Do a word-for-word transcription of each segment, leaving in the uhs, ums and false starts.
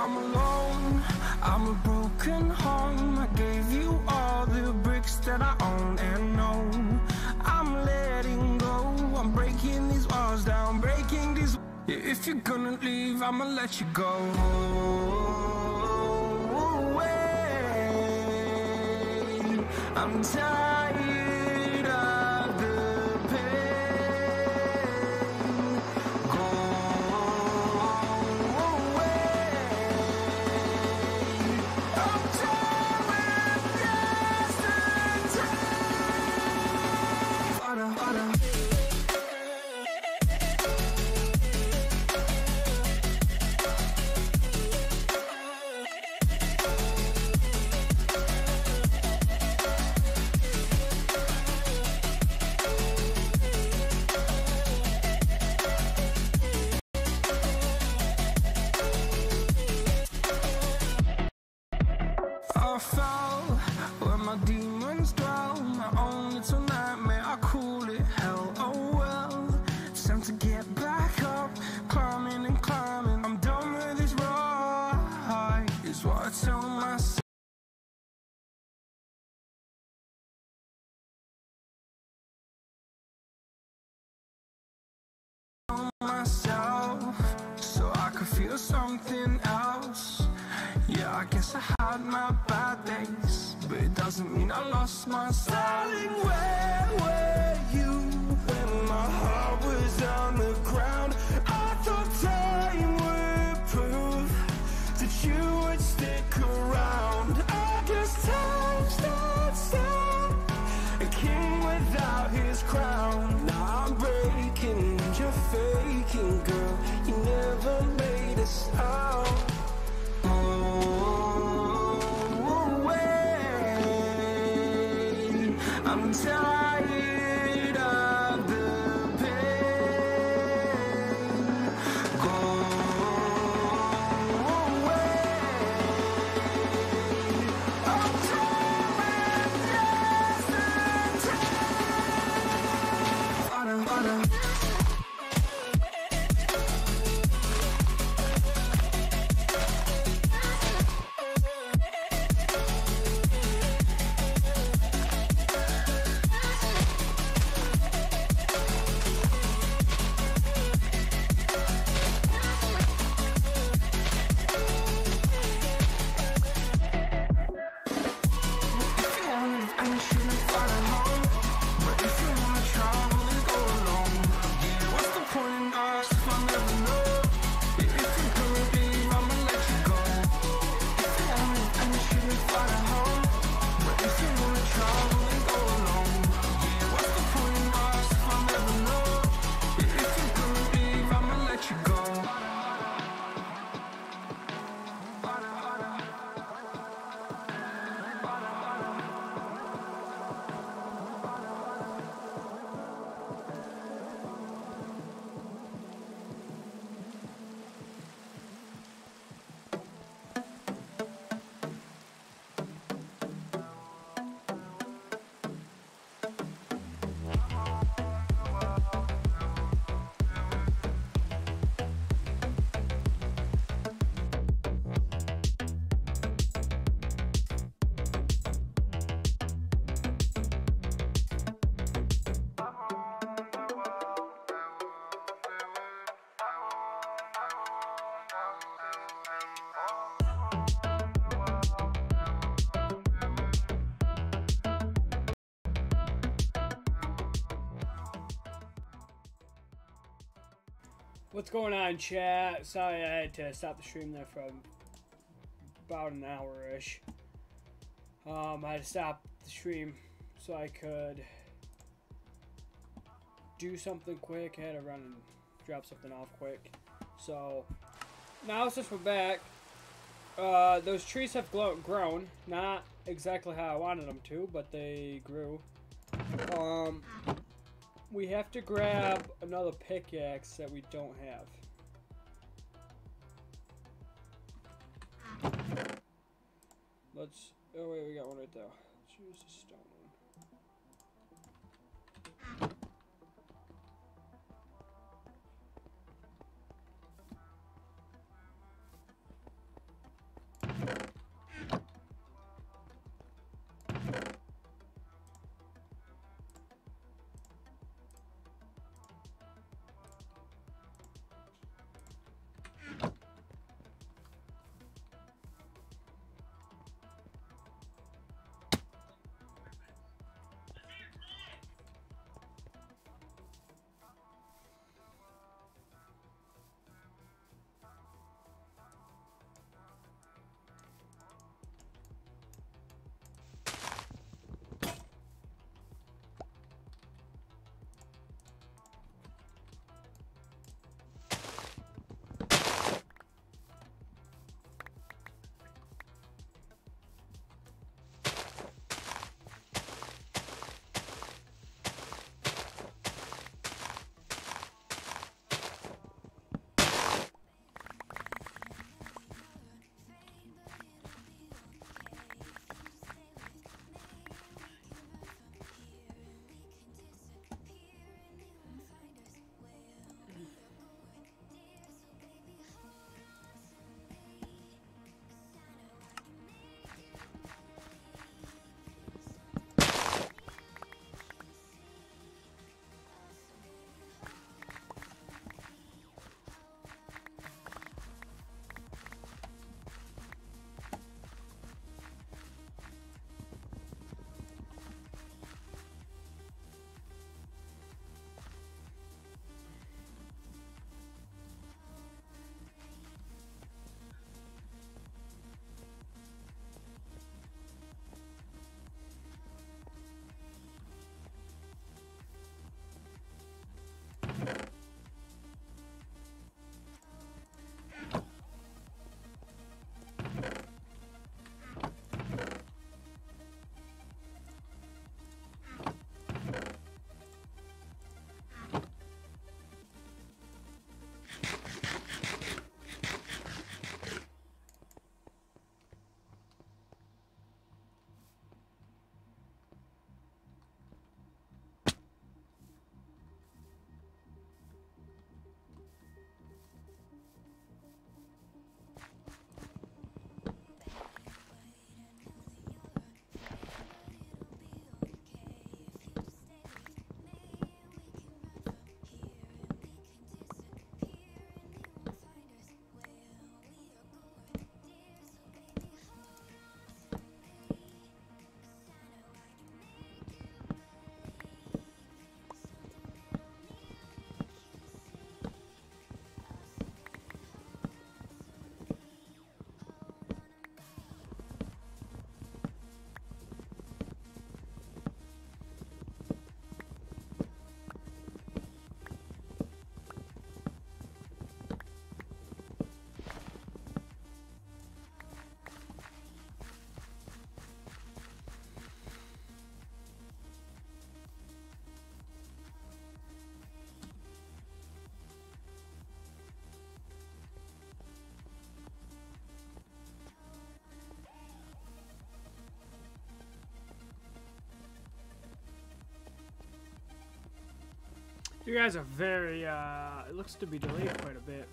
I'm alone, I'm a broken home. I gave you all the bricks that I own and know. I'm letting go, I'm breaking these walls down, breaking these. If you're gonna leave, I'ma let you go. Away. I'm tired of the pain. Go away. I'm tired of yesterday. Water, water. I fell where my demons dwell. My own little nightmare, I call it hell. Oh well, it's time to get back up. Climbing and climbing, I'm done with this ride, is what I tell myself. Myself, so I could feel something else. Yeah, I guess I had my bad days, but it doesn't mean I lost my style. Darling, where were you when my heart was on the ground? I thought time would prove that you would stick around. I guess time stood still, a king without his crown. Now I'm breaking, you're faking, girl. You never made a sound. I'm tired of the pain. Go away. I'm tired of yesterday. Water, water. What's going on, chat? Sorry I had to stop the stream there for about an hour-ish. Um, I had to stop the stream so I could do something quick. I had to run and drop something off quick. So, now since we're back, uh, those trees have grown. Not exactly how I wanted them to, but they grew. Um... We have to grab another pickaxe that we don't have. Let's... Oh wait, we got one right there. Let's use the stone one. You guys are very, uh, it looks to be delayed quite a bit.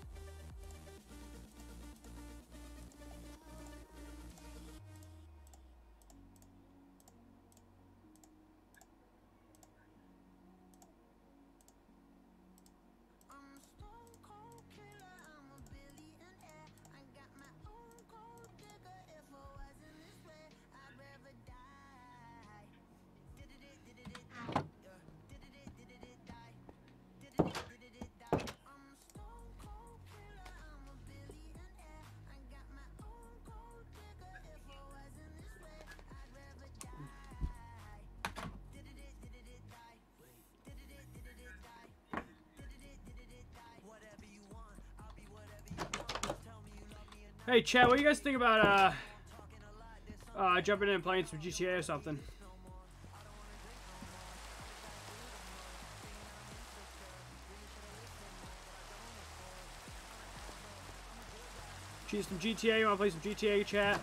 Hey, Chad, what do you guys think about uh, uh, jumping in and playing some G T A or something? Choose some G T A. You want to play some G T A, chat?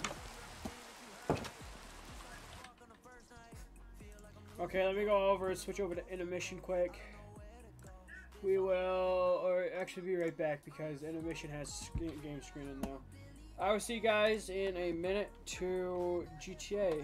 Okay, let me go over and switch over to intermission quick. We will, or actually be right back because intermission has game screening now. I will see you guys in a minute to G T A.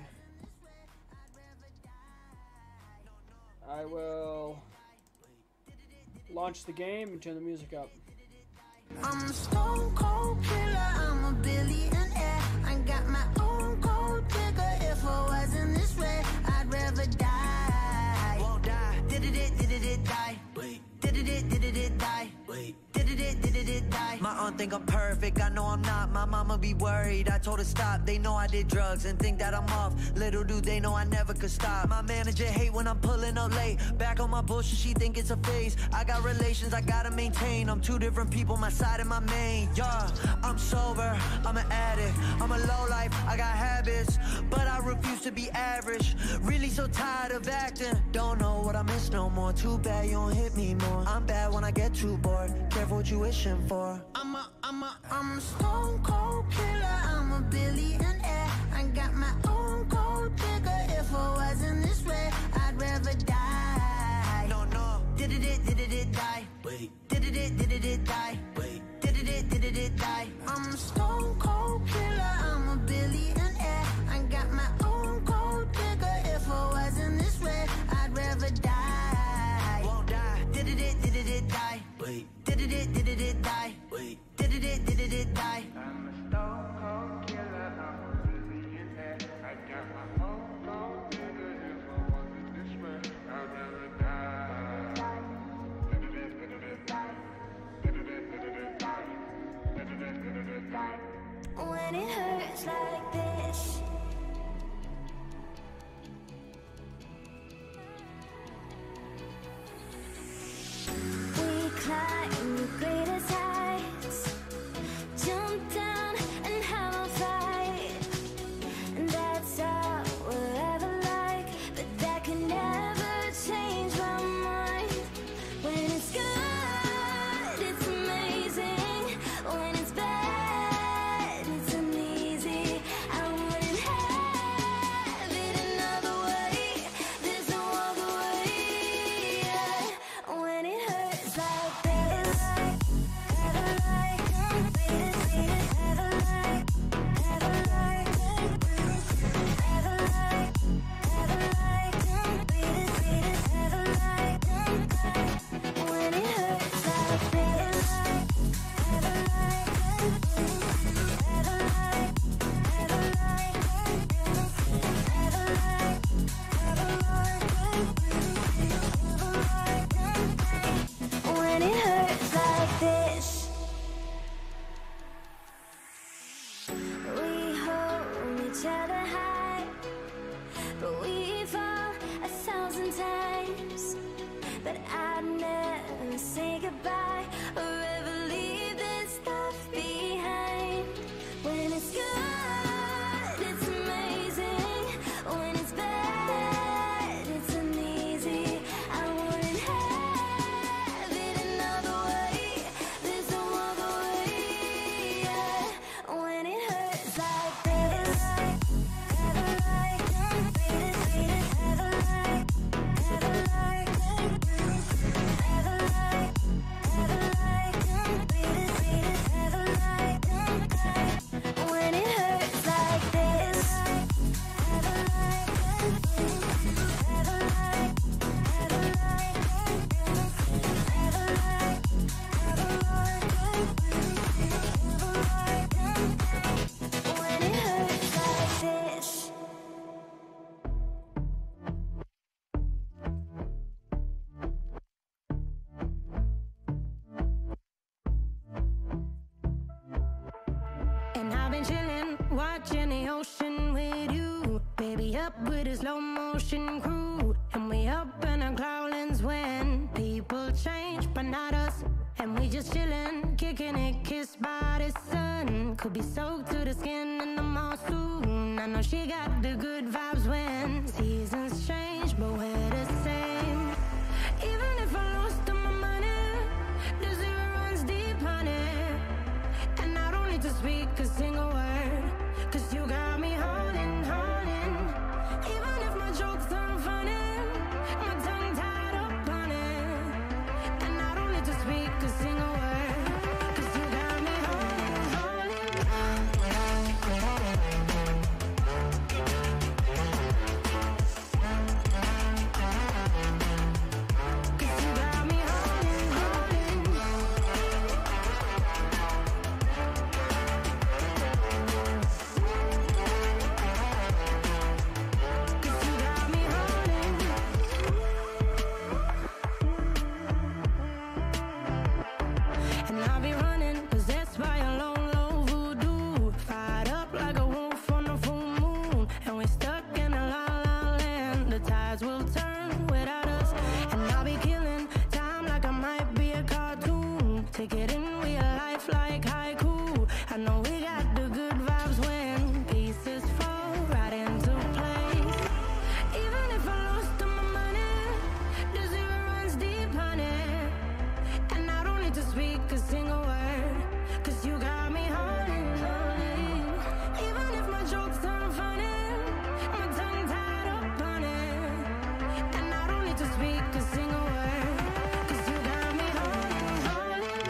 I will launch the game and turn the music up. I'm a stone cold killer, I'm a billionaire. I got my own gold digger. If I wasn't this way, I'd rather die. Won't die. Did it, did it, did it, die. Wait. Did it, did it, did it, die. Wait. Did it, did it, did it, die. My aunt think I'm perfect, I know I'm not. My mama be worried, I told her stop. They know I did drugs and think that I'm off. Little do they know I never could stop. My manager hate when I'm pulling up late. Back on my bullshit, she think it's a phase. I got relations I gotta maintain. I'm two different people, my side and my main. Yeah, I'm sober, I'm an addict. I'm a low life, I got habits, but I refuse to be average. Really so tired of acting. Don't know what I miss no more. Too bad you don't hit me more. I'm bad when I get too bored. Careful what you wishing for. I'm a, I'm a, I'm a stone cold killer. I'm a billionaire. I got my own gold digger. If I wasn't this way, I'd rather die. No, no. Did it, did it, did it, die. Wait. Did it, did it, did it, die. Wait. Did it, did it, did it, die. I'm a stone cold killer. I'm a billionaire. I got my own gold digger. If I wasn't this way, I'd rather die. Won't die. Did it, did it, did it, die. Wait. Did it, did it, did it, die. Wait. Did it, did it, did it, die. I'm a stone cold killer. I'm a billionaire. I got my own gold digger. If I wasn't this way, I'd rather die. Did it, did it, die. Did it, did it, die. Did it, did it, die. When it hurts like this. We climb the greatest heights, jump down and have a fight, and that's all we'll ever like, but that can never change my mind. When it's good, it's amazing. When it's bad, it's uneasy. watching the ocean with you. Baby up with a slow motion crew. And we up in our clouds when people change, but not us. And we just chillin', kicking it, kissed by the sun. Could be soaked to the skin in the mall soon. I know she got the good vibes when seasons change, but we're the same. Even if I lost all my money, the zero runs deep, honey. And I don't need to speak a single word, cause you got me holding, holding. Even if my jokes aren't funny, my tongue tied up on it. And I don't need to speak a single word, cause you got me holding, holding. Cause you got me holding, holding. Cause you got me holding. And I'll be running, possessed by a low, low voodoo. Fired up like a wolf on a full moon. And we're stuck in a la la land. The tides will turn without us. And I'll be killing time like I might be a cartoon. Take it in real life like haiku. I know we got the good vibes when pieces fall right into place. Even if I lost all my money, the zero runs deep, honey. And I don't need to speak a single word, cause you got me holding, holding. Even if my jokes aren't funny, my tongue tied up on it. And I don't need to speak a single word, cause you got me holding, holding.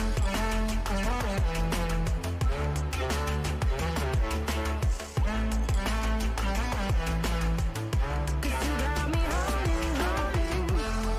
Cause you got me holding, holding.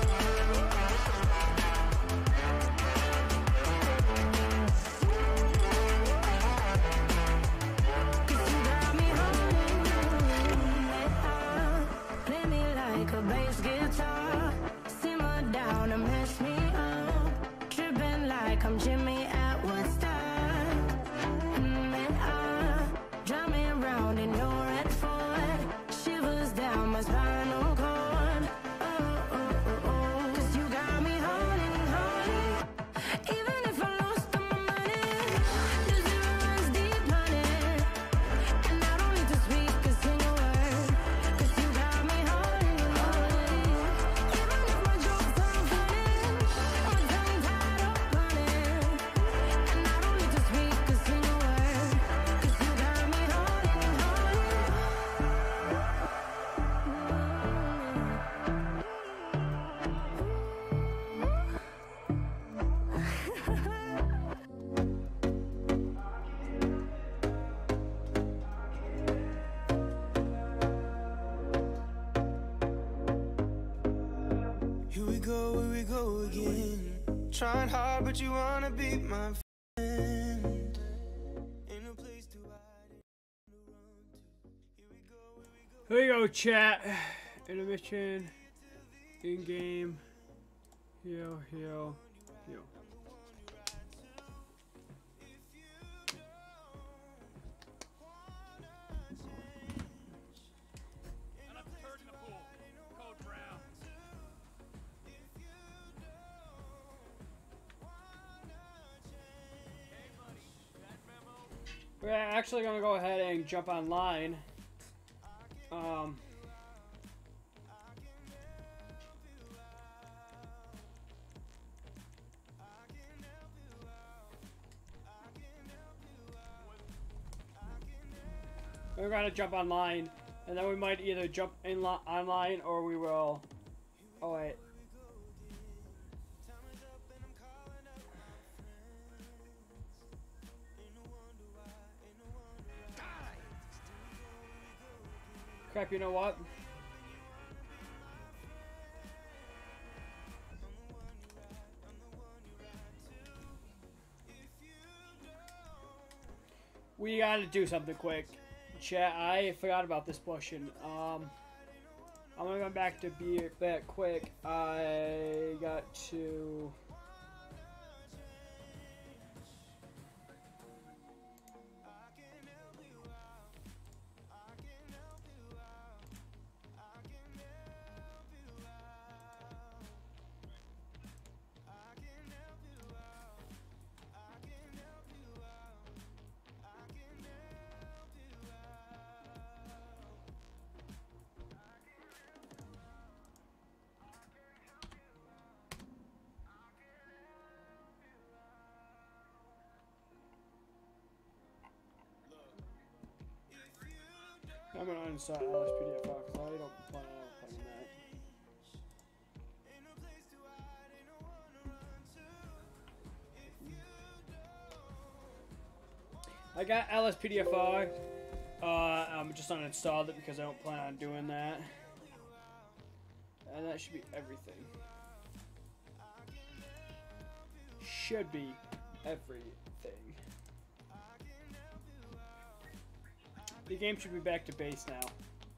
Cause you got me holding, holding. Play me like a bass guitar. Simmer down and mess me up. Tripping like I'm Jimmy at Woodstock. Mm, I drive me around in your red Ford. Shivers down my spinal cord. Oh, oh, oh, oh. Cause you got me holding, holding. Even if I lost all my money, the zero runs deep, honey. And I don't need to speak a single word, cause you got me holding, holding. Even if my jokes aren't funny, my tongue tied up on it. And I don't need to speak a single word, cause you got me holding, Here we go, here we go again. Trying hard, but you wanna be my friend. Ain't no place to hide, ain't no run to. Here we go, here we go. Here we go, chat. Intermission. In game. Heal, heal, heal. We're actually gonna go ahead and jump online. Um, we're gonna jump online, and then we might either jump in li online or we will. Oh wait. Crap, you know what? We gotta do something quick. Chat, I forgot about this portion. Um, I'm gonna go back to be back quick. I got to... I'm gonna uninstall L S P D F R because I don't plan on ever playing that. I got L S P D F R. Uh, I'm just uninstalled it because I don't plan on doing that. And that should be everything. Should be everything. The game should be back to base now.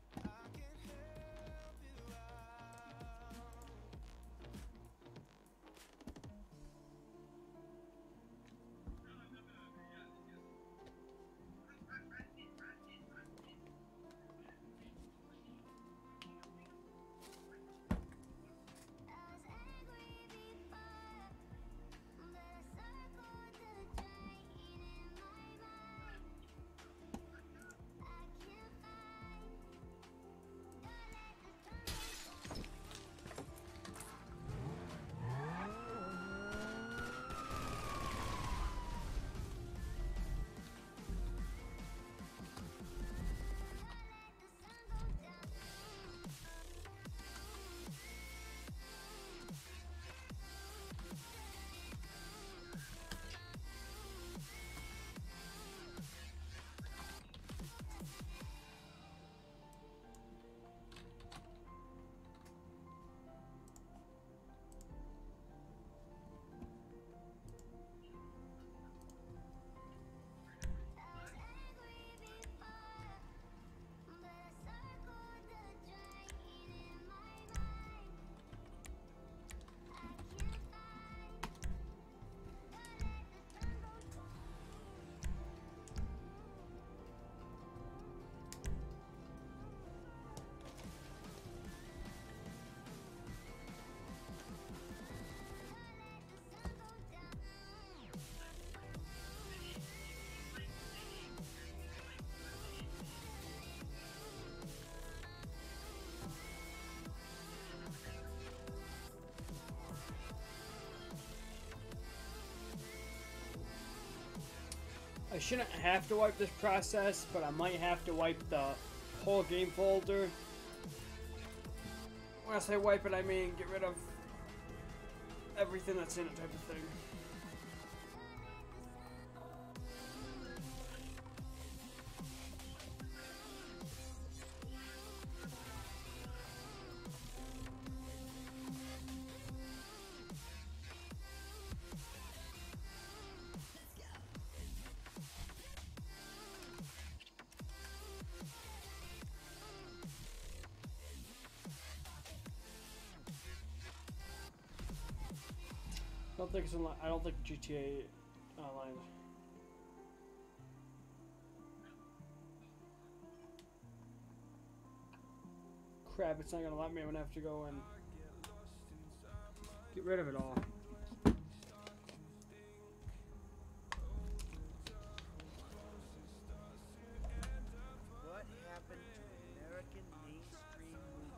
I shouldn't have to wipe this process, but I might have to wipe the whole game folder. When I say wipe it, I mean get rid of everything that's in it type of thing. I don't think it's online. I don't think G T A Online. Crap! It's not gonna let me. I'm gonna have to go and get rid of it all. What happened to American mainstream movie?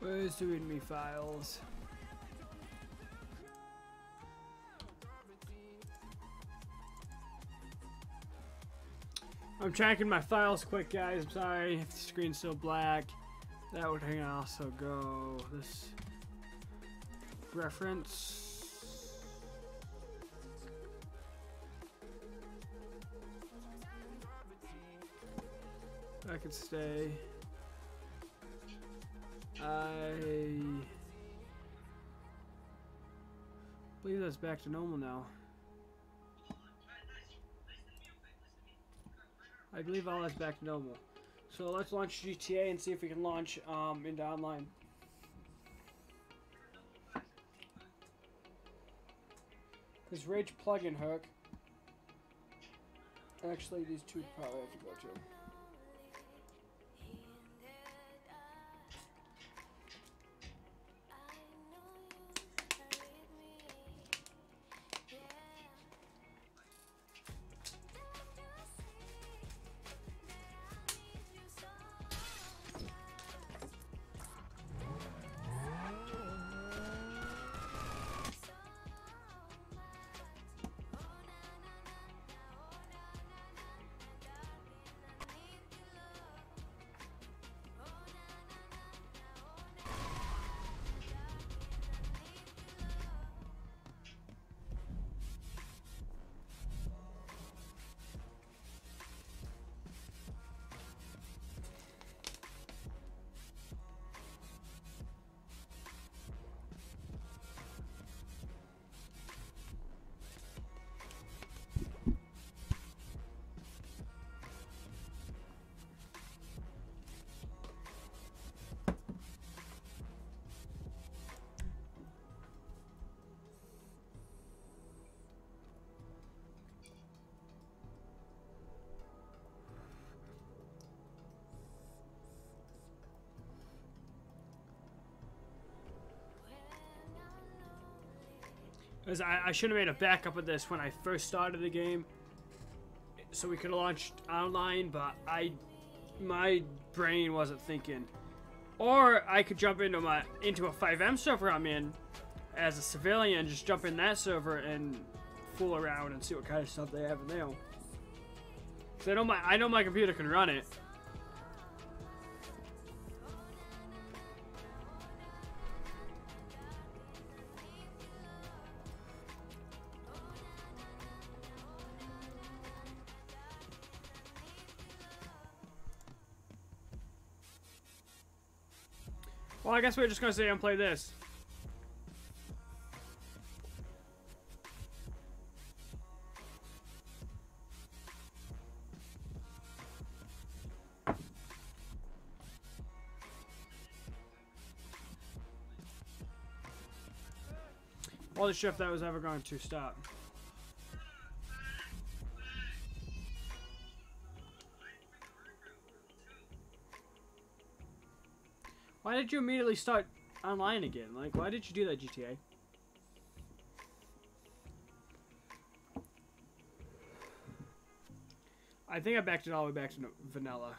Where's the readme files? I'm tracking my files quick, guys. I'm sorry if the screen's still black. That would also go this reference. I could stay. I believe that's back to normal now. I believe all that's back to normal. So let's launch G T A and see if we can launch um, into online. This Rage plugin hook. Actually, these two probably have to go to. Because I, I should have made a backup of this when I first started the game, so we could have launched online, but I, my brain wasn't thinking. Or I could jump into my into a five M server I'm in as a civilian, just jump in that server and fool around and see what kind of stuff they have in there. So I know my I know my computer can run it. Well, I guess we're just gonna sit and play this. All the shift that was ever going to stop. Why did you immediately start online again? Like, why did you do that, G T A? I think I backed it all the way back to vanilla.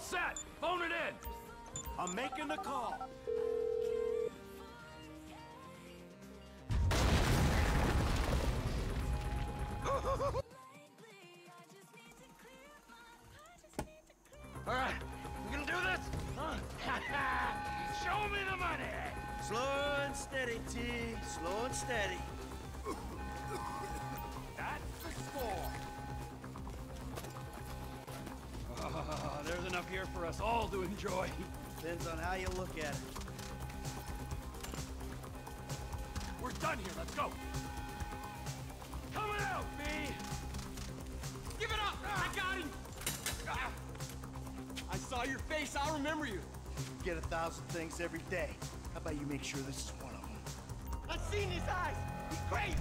set. Phone it in. I'm making the call. All right, we gonna do this? Huh? Show me the money. Slow and steady, T. Slow and steady. That's the score. Oh, there's enough here for us all to enjoy. Depends on how you look at it. We're done here. Let's go. Coming out, B. Give it up. I got him. Ah. I saw your face. I'll remember you. You get a thousand things every day. How about you make sure this is one of them? I've seen his eyes. He's crazy.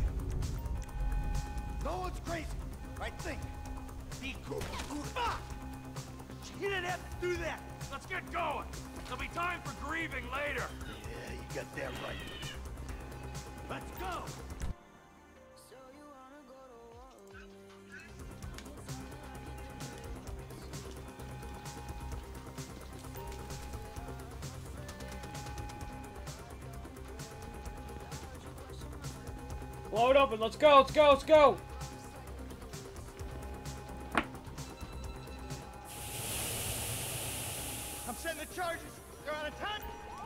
No one's crazy. Right think. Be cool. Fuck! You didn't have to do that. Let's get going. There'll be time for grieving later. Yeah, you got that right. Let's go. Load up and let's go, let's go, let's go! I'm setting the charges. They're out of time.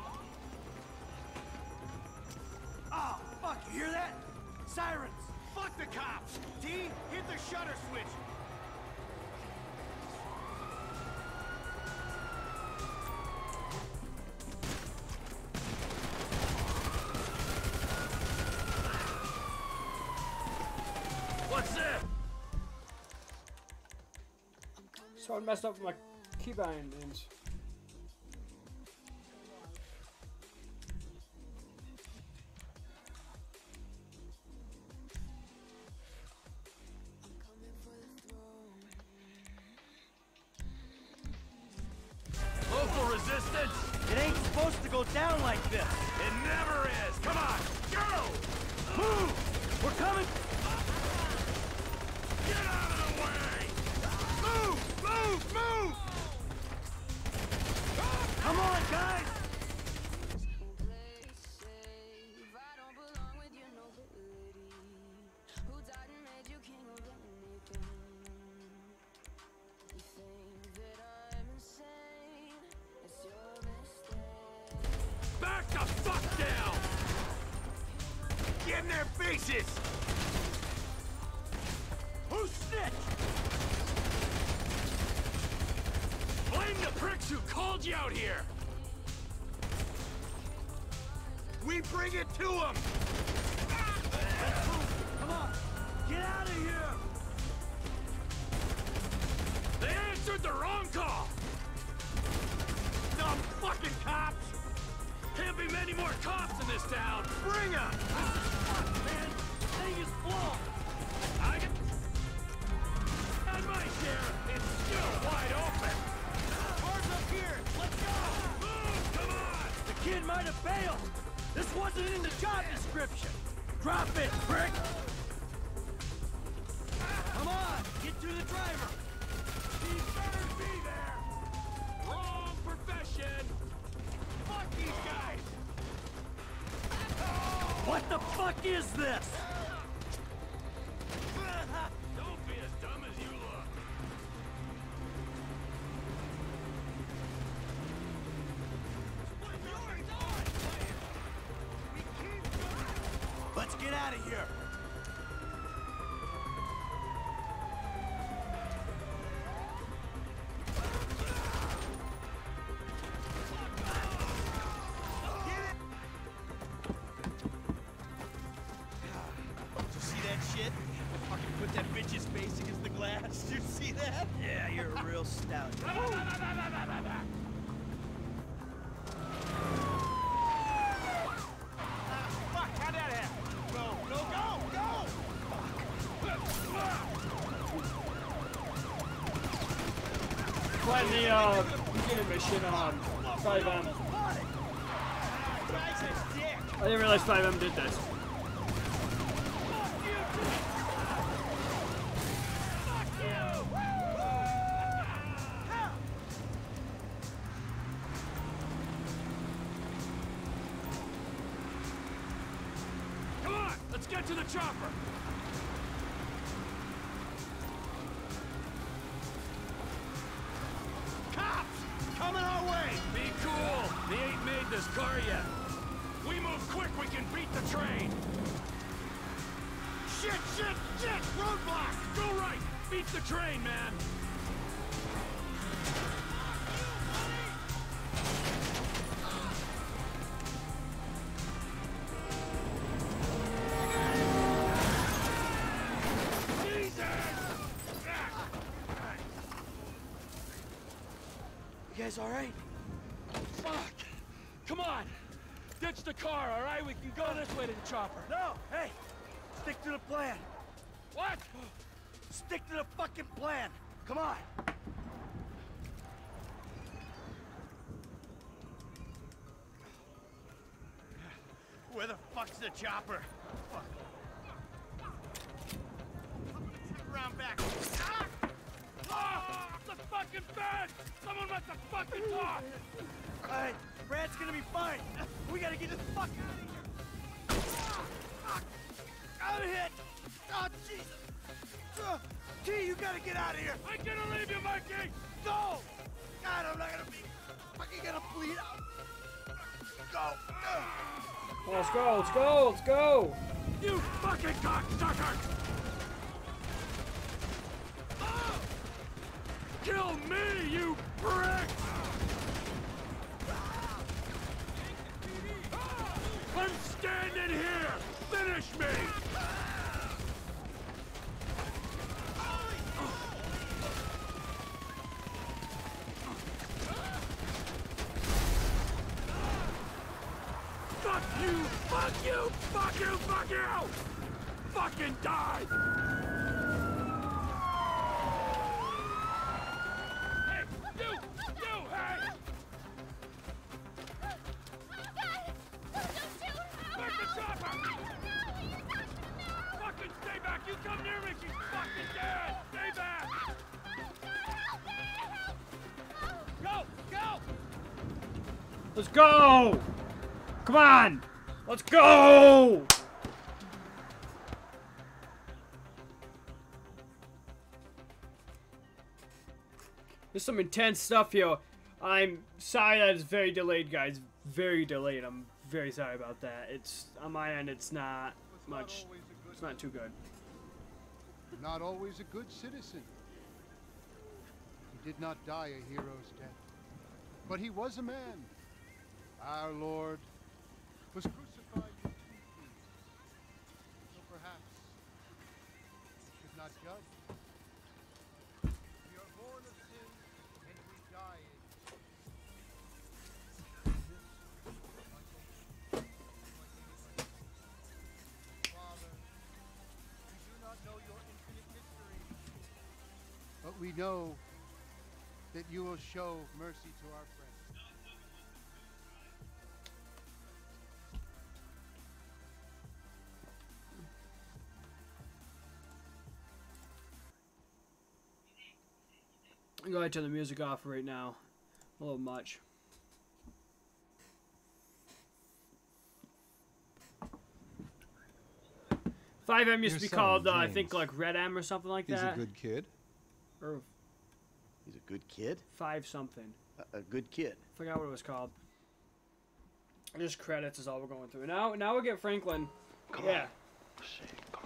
Oh, fuck, you hear that? Sirens! Fuck the cops. T, hit the shutter switch. What's this? Someone messed up with my key bindings. Local resistance? It ain't supposed to go down like this. It never is. Come on, go! Move! We're coming! Get out of the way! Move! Move! Move! Come on, guys! Back the fuck down! Get in their faces! Who snitched? Blame the pricks who called you out here! We bring it to them! Come on! Get out of here! They answered the wrong call! Dumb fucking cops! Can't be many more cops in this town! Bring them! Fuck, man! Thing is flawed! I get... On my share, it's still wide open! Cars up here! Let's go! Move! Come on! The kid might have bailed! This wasn't in the job description! Drop it, prick! Come on! Get to the driver! He better be there! Wrong profession! Fuck these guys! What the fuck is this? Don't be as dumb as you look! Let's get out of here! Did you see that shit? Fucking put that bitch's face against the glass. Did you see that? Yeah, you're a real stout. Fuck, how'd that happen? Go, go, go, go! Playing the uh, beginning mission on five M. Guy's a dick! I didn't realize five M did this. Get to the chopper! Cops! Coming our way! Be cool! They ain't made this car yet. We move quick, we can beat the train! Shit, shit, shit! Roadblock! Go right! Beat the train, man! You guys all right? Fuck! Come on! Ditch the car, all right? We can go this way to the chopper. No, hey! Stick to the plan. What? Stick to the fucking plan. Come on. Where the fuck's the chopper? Fuck. Around back. Ah! Ah! The fucking bed! Someone must have fucking talk! Alright, Brad's gonna be fine. We gotta get the fuck out of here. Ah! I'm hit! Oh, Jesus! Uh, T, you gotta get out of here! I'm gonna leave you, Mikey! Go! God, I'm not gonna be fucking gonna bleed out. Go! Uh. Let's go, let's go, let's go! You fucking cocksucker! Ah! Kill me, you prick! I'm standing here! Finish me! Fuck you! Fuck you! Fuck you! Fuck you! Fucking die! Hey! You! You! Hey! Back the chopper! Fucking stay back! You come near me! She's fucking dead! Stay back! Go! Go! Let's go! Come on! Let's go! There's some intense stuff here. I'm sorry that it's very delayed, guys. Very delayed. I'm very sorry about that. It's on my end. It's not much. It's not too good. Not always a good citizen. He did not die a hero's death, but he was a man. Our Lord was crucified with two thieves. So perhaps we should not judge. We are born of sin and we die in it. Father, we do not know your infinite mystery, but we know that you will show mercy to our friends. I'm going to turn the music off right now. A little much. five M used Your to be son, called, uh, I James. think, like Red M or something like He's that. a good kid. Or He's a good kid? five something. A, a good kid. Forgot what it was called. Just credits is all we're going through. Now, now we get Franklin. Come yeah. on. Shit, come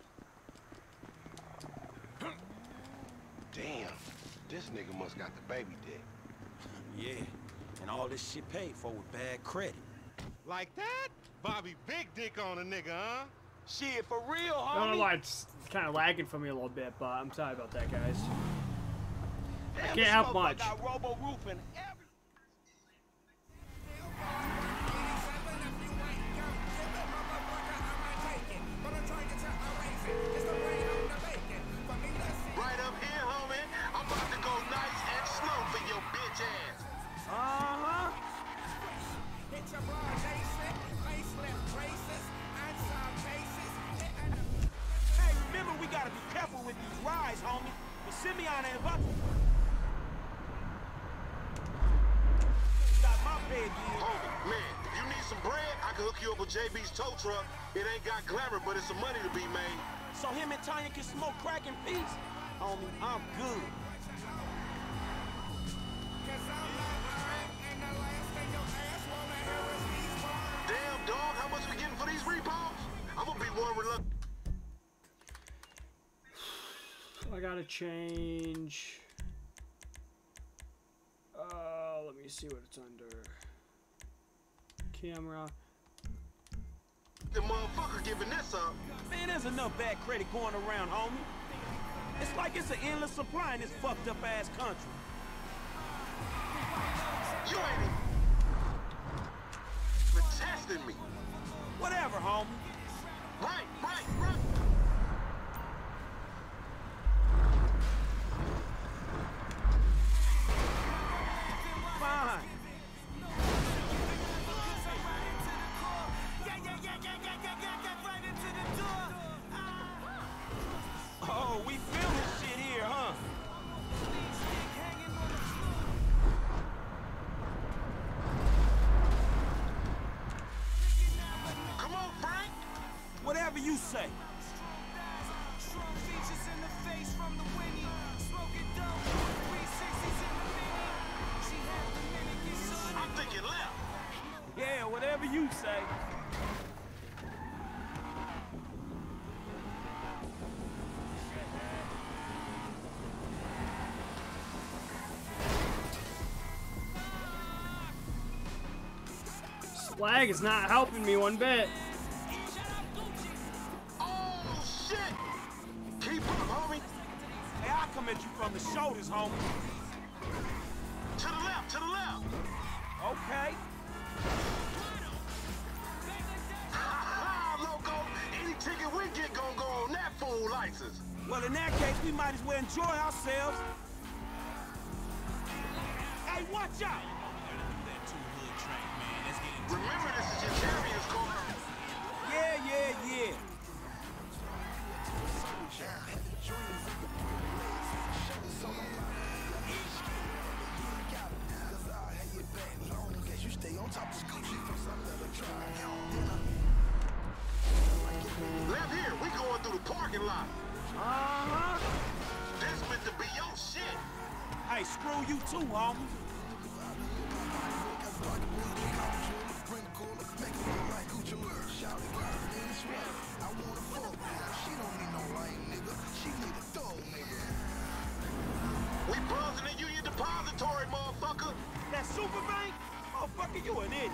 on. Damn, this nigga must got the baby dick. Yeah, and all this shit paid for with bad credit. Like that? Bobby big dick on a nigga, huh? Shit, for real, I don't know homie? why it's kind of lagging for me a little bit, but I'm sorry about that, guys. Damn, can't this help motherfucker much. got robo roofing every... Right up here, homie. I'm about to go nice and slow for your bitch ass. Uh-huh. Hey, remember, we gotta be careful with these rides, homie. But Simeon ain't about to... Got my bed, Homie, man, you need some bread? I can hook you up with J B's tow truck. It ain't got glamour, but it's some money to be made. So him and Tanya can smoke crack in peace? Homie, I'm good. Damn, dog, how much we getting for these repos? I'm gonna be one reluctant. I gotta change. Uh, let me see what it's under. Camera. The motherfucker giving this up. Man, there's enough bad credit going around, homie. It's like it's an endless supply in this fucked up ass country. You ain't even testing me. Whatever, homie. Right, right, right. Fine. Oh, we filming shit here, huh? Come on, Frank. Whatever you say. I'm thinking left. Yeah, whatever you say. Lag is not helping me one bit. Oh, shit. Keep up, homie. Hey, I'll come at you from the shoulders, homie. To the left, to the left. Okay. Ha ha, loco. Any ticket we get gonna go on that fool license. Well, in that case, we might as well enjoy ourselves. Hey, watch out! Remember, this is your champion's car. Yeah, yeah, yeah. Left here, we going through the parking lot. Uh-huh. This meant to be your shit. Hey, screw you too, homie. We buzzing in Union Depository, motherfucker. That super bank? Motherfucker, you an idiot.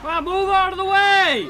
Come on, move out of the way!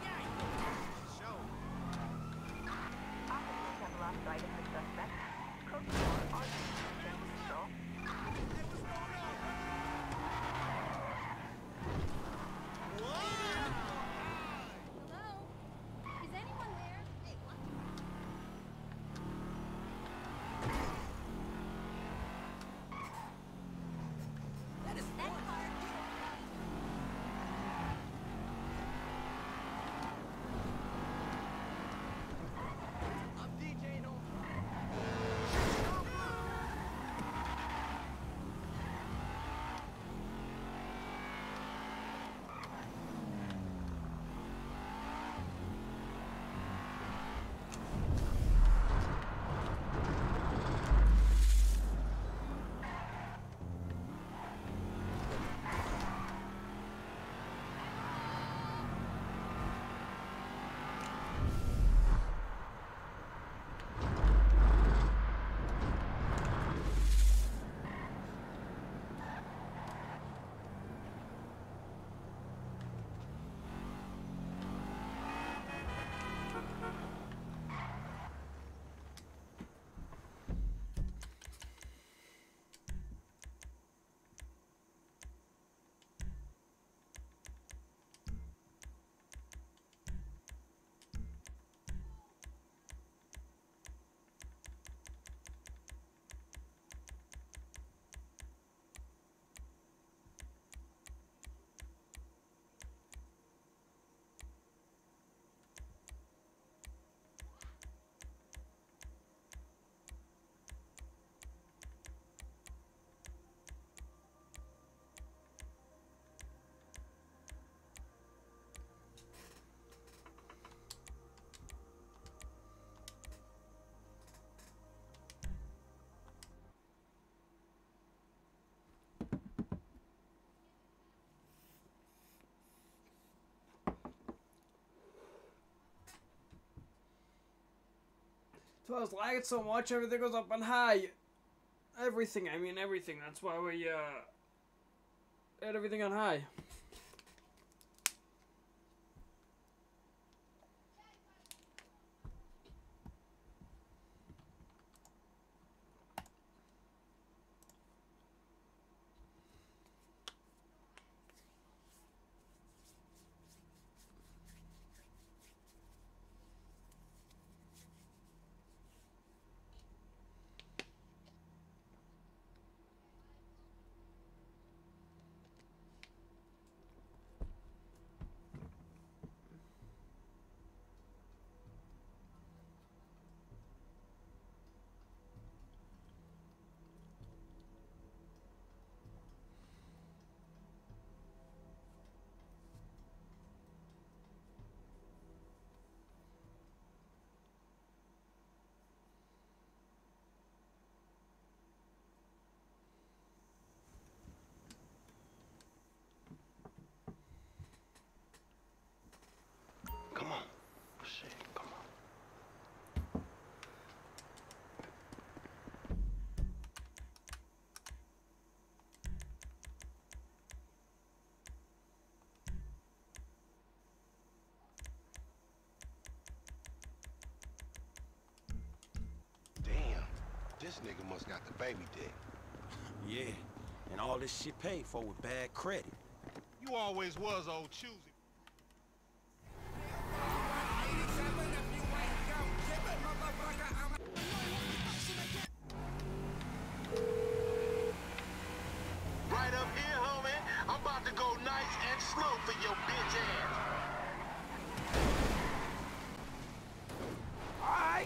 So I was lagging so much, everything goes up on high. Everything, I mean everything. That's why we uh had everything on high. This nigga must got the baby dick. Yeah, and all this shit paid for with bad credit. You always was old choosy. Right up here, homie. I'm about to go nice and slow for your bitch ass. Alright.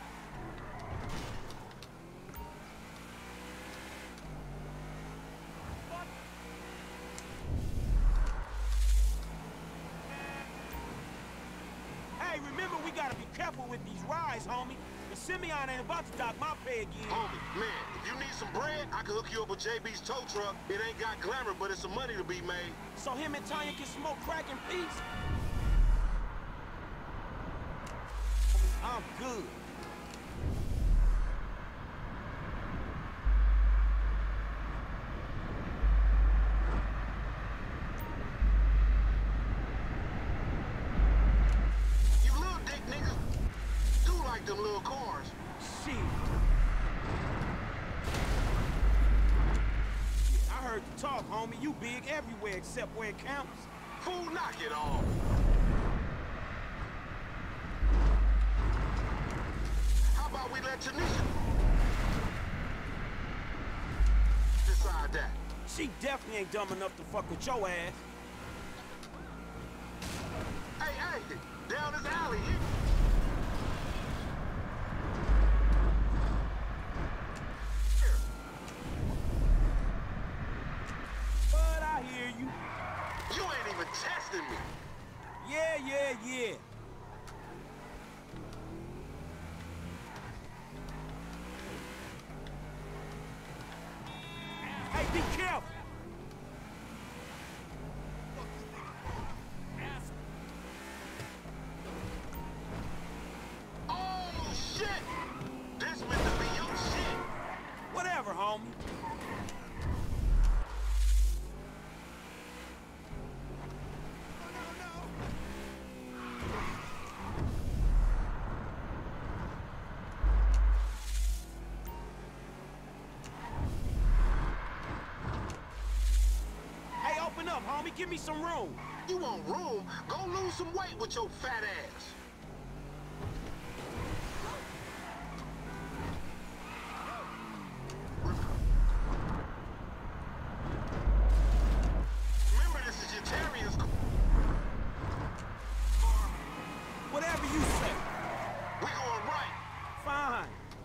Hey, remember we gotta be careful with these rides, homie. The Simeon ain't about to dock my pay again. Homie, man, if you need some bread, I can hook you up with J B's tow truck. It ain't got glamour, but it's some money to be made. So him and Tanya can smoke crack in peace? I'm good. them little cars. Shit. I heard you talk, homie. You big everywhere except where it counts. Fool, knock it off. How about we let Tanisha decide that? She definitely ain't dumb enough to fuck with your ass. Hey, hey, down this alley. Here. But I hear you. You ain't even testing me. Yeah, yeah, yeah. Hey, be careful. Oh, shit! This meant to be your shit. Whatever, homie. Hey, open up, homie. Give me some room. You want room? Go lose some weight with your fat ass. Remember, this is your Terrier's car. Whatever you say. We going right. Fine.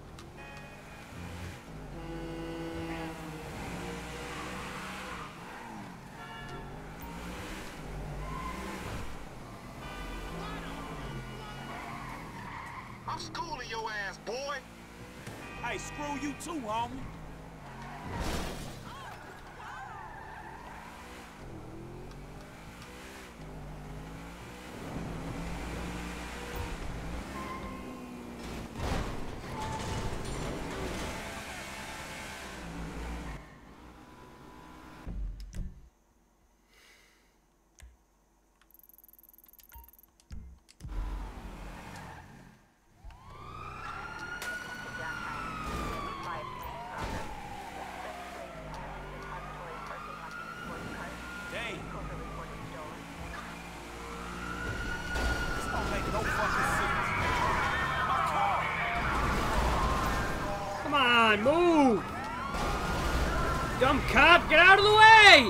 I'm schooling your ass, boy. Hey, screw you too, homie. Dang. This don't make no fucking sense. My car. Come on, move! Dumb cop, get out of the way!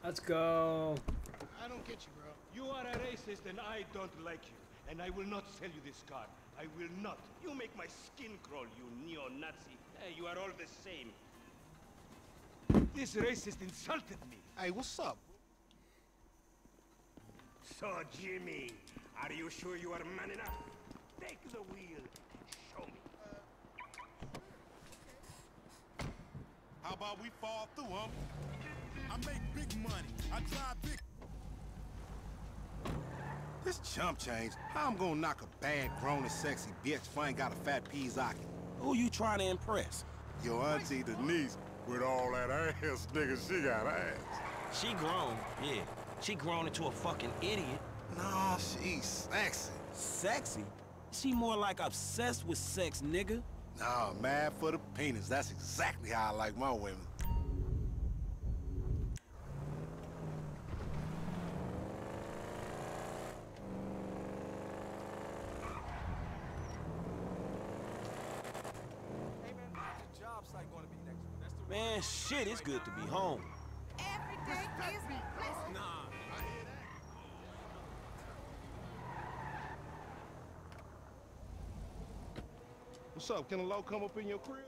Let's go. I don't get you, bro. You are a racist and I don't like you. And I will not sell you this car. I will not. You make my skin crawl, you neo-Nazi. Hey, you are all the same. This racist insulted me. Hey, what's up? So, Jimmy, are you sure you are man enough? Take the wheel and show me. How about we fall through, homie? I make big money. I drive big. This chump change. How I'm gonna knock a bad, grown and sexy bitch if I ain't got a fat Pizzaki? Who you trying to impress? Your auntie Denise, with all that ass, nigga, she got ass. She grown, yeah. She grown into a fucking idiot. No, she's sexy. Sexy? She more like obsessed with sex, nigga. Nah, mad for the penis. That's exactly how I like my women. Man, shit, it's good to be home. Every day is blessed. Nah, I hear that. What's up? Can a low come up in your crib?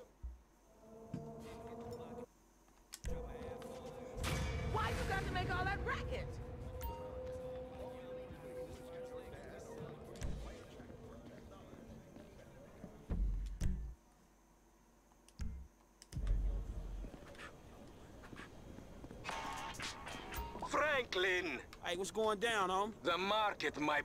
Why you got to make all that racket? Franklin! Hey, what's going down, home? The market, my...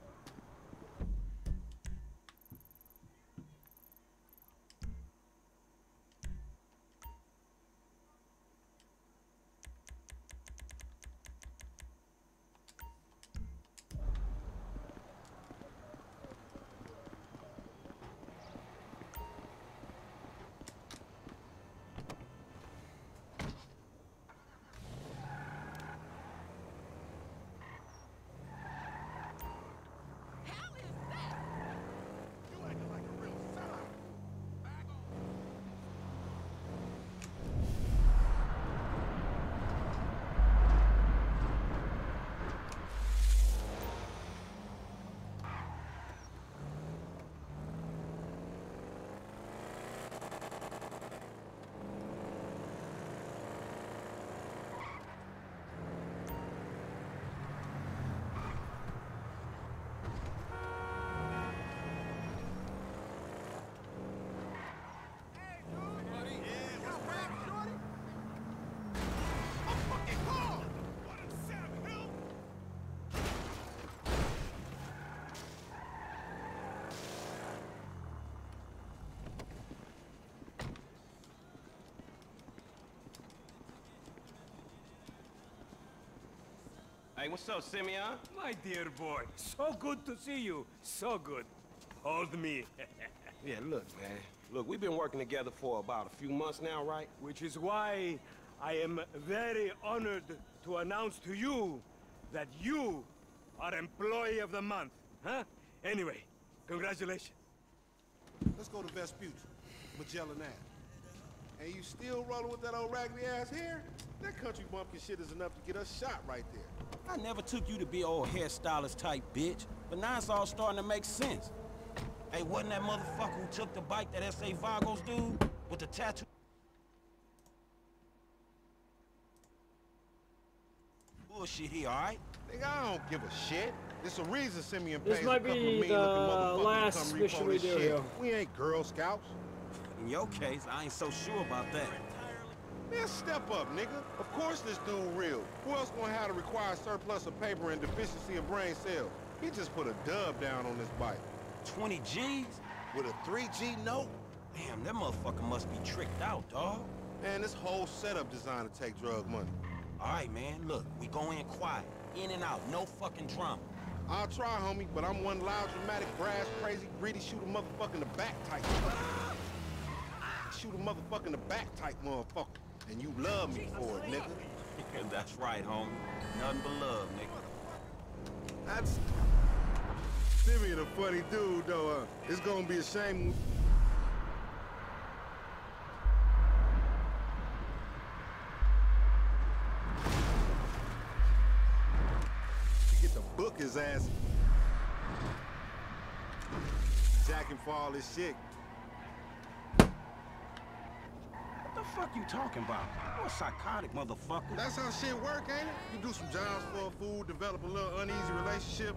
Hey, what's up, Simeon? My dear boy, so good to see you. So good. Hold me. Yeah, look, man. Look, we've been working together for about a few months now, right? Which is why I am very honored to announce to you that you are Employee of the Month, huh? Anyway, congratulations. Let's go to Vespucci, Magellan Ave. And you still rolling with that old raggedy ass hair? That country bumpkin shit is enough to get us shot right there. I never took you to be old hairstylist type bitch, but now it's all starting to make sense. Hey, wasn't that motherfucker who took the bike that S A Vagos dude with the tattoo? Bullshit here, all right? Nigga, I don't give a shit. There's a reason Simeon This pays might a couple be of mean-looking the motherfuckers last to come mission repo we this do shit. here. We ain't Girl Scouts. In your case, I ain't so sure about that. Man, step up, nigga. Of course this dude real. Who else gonna have to require surplus of paper and deficiency of brain cells? He just put a dub down on this bike. twenty G's? With a three G note? Damn, that motherfucker must be tricked out, dawg. Man, this whole setup designed to take drug money. All right, man, look, we go in quiet. In and out, no fucking drama. I'll try, homie, but I'm one loud, dramatic, brass, crazy, greedy, shoot a motherfucker in the back type. Shoot a motherfucker in the back type motherfucker. And you love me for it, nigga. That's right, homie. Nothing but love, nigga. That's... Simeon a funny dude, though. Uh, it's gonna be a shame... to book his ass. Jack him for all this shit. What the fuck you talking about? You're a psychotic motherfucker. That's how shit work, ain't it? You do some jobs for a fool, develop a little uneasy relationship.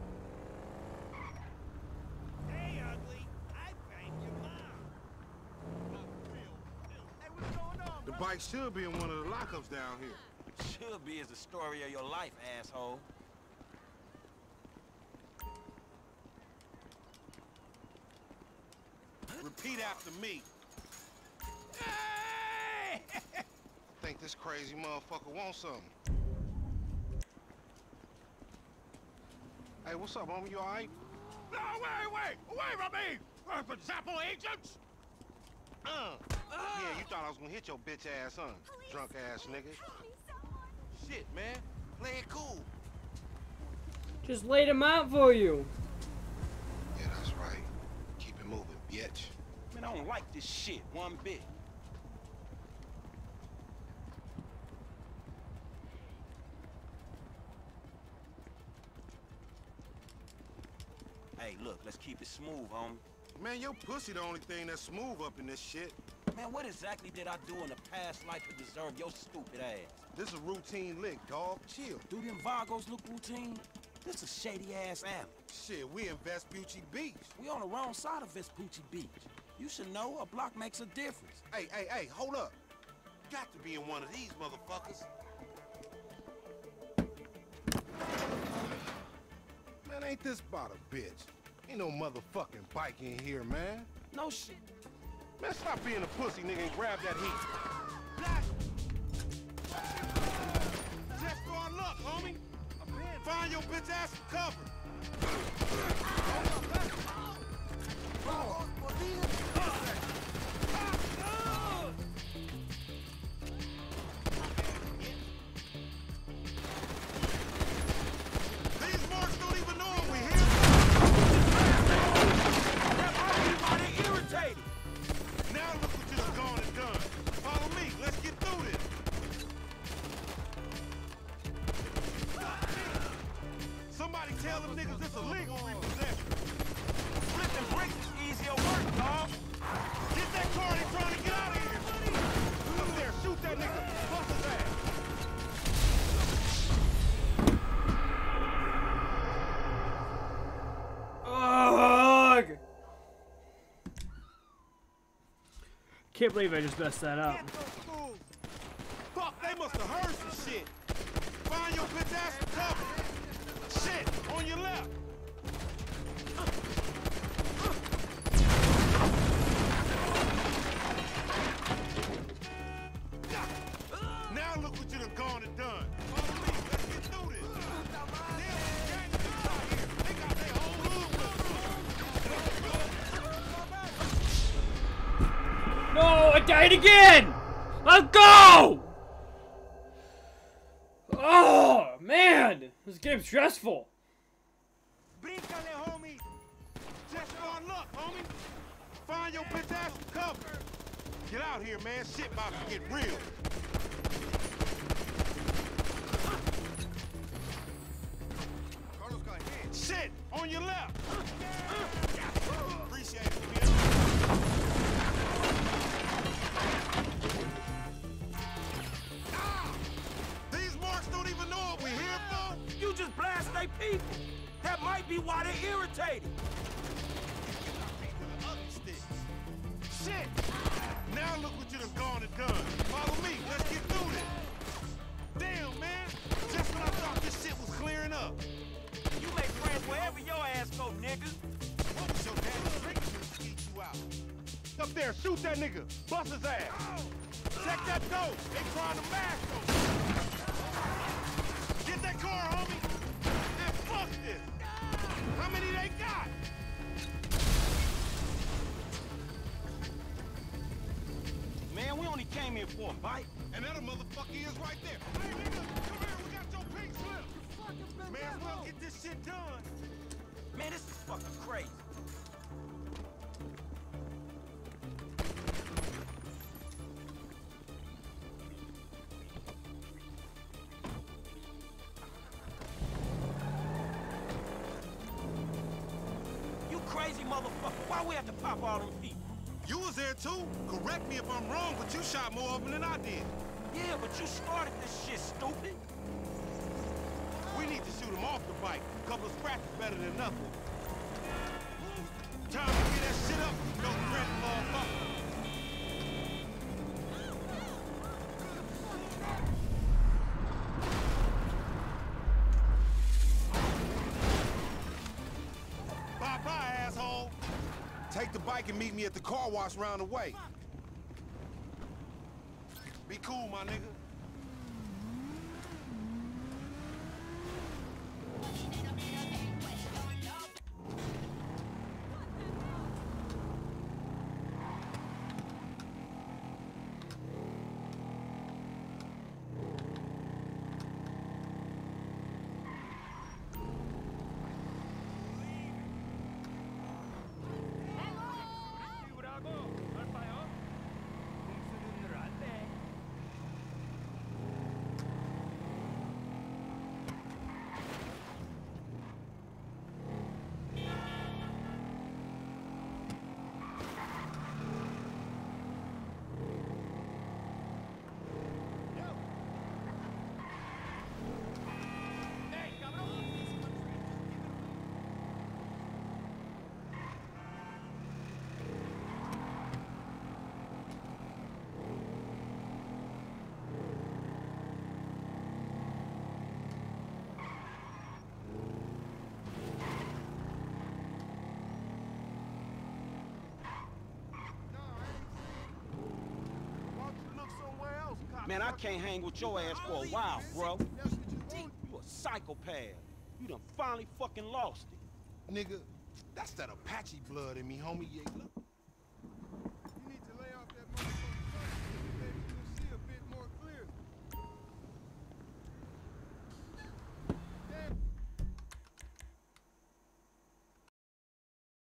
Hey, ugly. I banged your mom. Hey, what's going on, The bro? bike should be in one of the lockups down here. Should be is the story of your life, asshole. Repeat after me. Hey! Think this crazy motherfucker wants something. Hey, what's up, homie? You all right? No, wait, wait! Away from me! Uh, for Zappo agents? Uh. Yeah, you thought I was gonna hit your bitch ass, huh? Drunk ass nigga. Shit, man. Play it cool. Just laid him out for you. Yeah, that's right. Keep it moving, bitch. Man, I don't like this shit one bit. Hey, look, let's keep it smooth, homie. Man, your pussy the only thing that's smooth up in this shit. Man, what exactly did I do in a past life to deserve your stupid ass? This is a routine lick, dog. Chill. Do them Vagos look routine? This is shady-ass alley. Shit, we in Vespucci Beach. We on the wrong side of Vespucci Beach. You should know a block makes a difference. Hey, hey, hey, hold up. Got to be in one of these motherfuckers. Man, ain't this about a bitch? Ain't no motherfucking bike in here, man. No shit. Man, stop being a pussy, nigga, and grab that heat. Just for our luck, homie. Find your bitch ass some cover. These marks don't even know we're here. That might be why they irritated. Now look what you done gone and done. Follow me. Let's get through this. Somebody tell them niggas it's illegal repossession. Flipping bricks is easier work, dog. Get that car, they trying to get out of here. Up there, shoot that nigga. Bust his ass. Ugh! Can't believe I just messed that up. Fuck, they must have heard some shit. Find your bitch ass some cover. Shit, on your left. Now look what you done gone and done. Follow me, let's get through this. Damn, gang niggas out here. They got their whole hood with them. No, I died again! Let's go! Oh, man! This game's stressful. Bríncale, homie. Just for our luck, homie. Find your bitch ass some cover. Get out here, man. Shit about to get real. Carlos got hit. Shit, on your left. Appreciate it, man. Ah! These marks don't even know what we're here for. You just blast they people. That might be why they irritated. Shit! Now look what you done gone and done. Follow me, let's get through this. Damn, man. Just when I thought this shit was clearing up. You make friends wherever your ass go, nigga. What was your dad's drinking to skeet you out? Up there, shoot that nigga. Bust his ass. Check that door. They trying to mash him. Get that car, homie. And fuck this. How many they got? Man, we only came here for a bite. And that a motherfucker is right there. Hey, nigga, come here. We got your pink slip. May as well get this shit done. Man, this is fucking crazy. crazy motherfucker. Why we have to pop all them people? You was there too. Correct me if I'm wrong, but you shot more of them than I did. Yeah, but you started this shit, stupid. We need to shoot him off the bike. A couple of scratches better than nothing. Time to get that shit up, no credit, motherfucker. Bye-bye, asshole. Take the bike and meet me at the car wash round the way. Be cool, my nigga. Man, I can't hang with your ass for a while, bro. You a psychopath. You done finally fucking lost it. Nigga, that's that Apache blood in me, homie. Yeah, look.